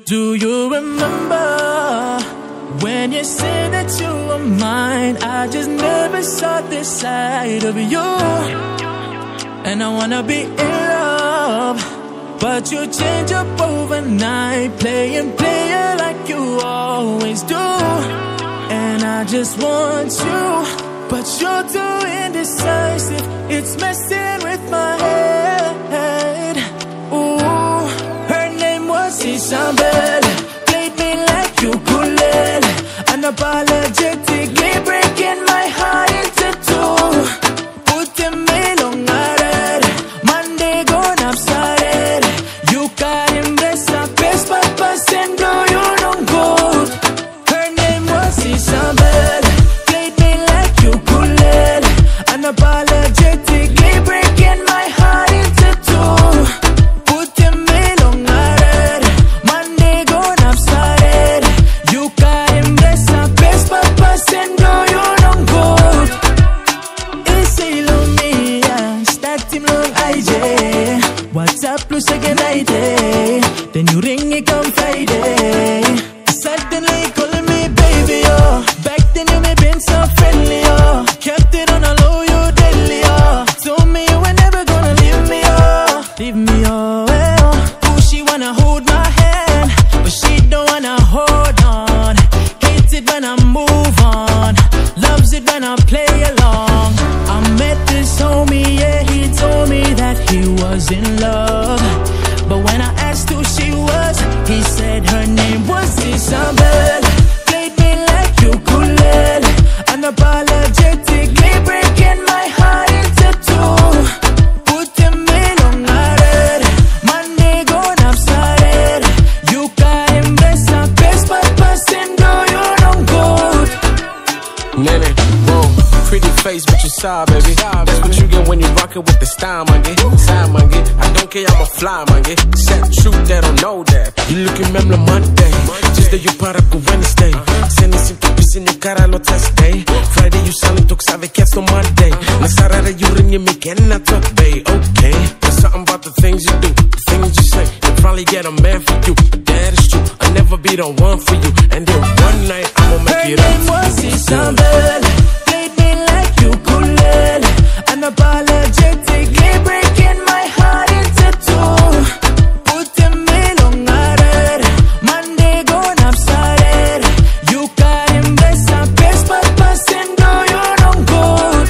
Do you remember when you said that you were mine? I just never saw this side of you. And I wanna be in love, but you change up overnight, playing player like you always do. And I just want you, but you're too indecisive. It's messing with my head. Ooh, her name was Isabel. Played me like ukulele, unapologetically breaking my heart into two. Putting me long red, Monday gone upside. You got him best up, best papa send you no good. Her name was Isabel. Played me like ukulele, unapologetically breaking my heart into two. Putting me long red, Monday gone upside. You got him best up, best papa send you no good. Isilo mia, start him long IJ. WhatsApp plus second ID, then you ring it come Friday. Suddenly calling me baby, oh. Back then you may been so friendly, oh. Kept it on a low, you deadly, oh. Told me you were never gonna leave me, oh. Leave me, oh, oh. Ooh, she wanna hold my hand, but she don't wanna hold on. Hates it when I move on, loves it when I play along. I met this homie, yeah, he told me that he was in love. But when I asked who she was, he said her name was Isabel. Played me like ukulele, unapologetically breaking my heart into two. Putting me long red, Monday gone upside. You got him best up, best papa send you no good. Nene, whoa, pretty face, but you saw, baby. That's what you get when you rockin' with the style, man. Side, man. I don't care, I'm a fly, man. Set truth, they don't know that. You looking même le Monday, Tuesday you para pour Wednesday. Sending some puppies in your cara, no test day. Friday you selling talks avec cats on Monday. Na Saturday you ring you make and I talk, babe. Okay, there's something about the things you do, the things you say. You probably get a man for you, but that is true. I'll never be the one for you. And then one night I'ma make it up. Her name was Isabel. Played me like ukulele, unapologetically breaking my heart into two. Putting me long red, Monday gone upside. You got him best up, best papa send you no good.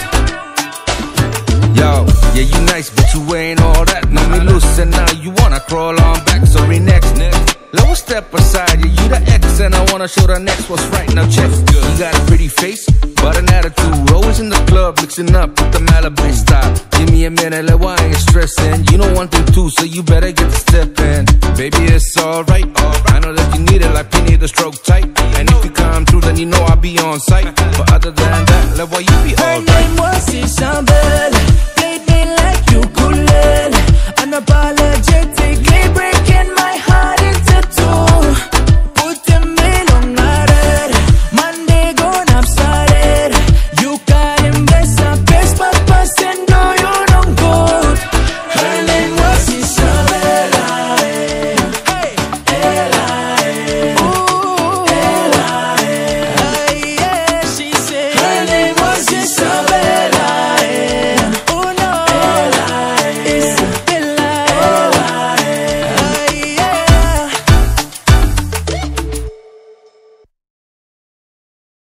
Yo, yeah, you nice, but you ain't all that. Now me loose and now you wanna crawl on back. Sorry, next. Lower step aside, yeah, you the X and I wanna show the next what's right. Now check, you got a pretty face, but an attitude. Always in the club, mixing up with the Malibu style. Give me a minute, let why I ain't stressing. You don't want them too, so you better get to stepping. Baby, it's alright. I know that you need it like you need a stroke tight. And if you come through, then you know I'll be on site. But other than that, let why you be alright. Her name was Isabel.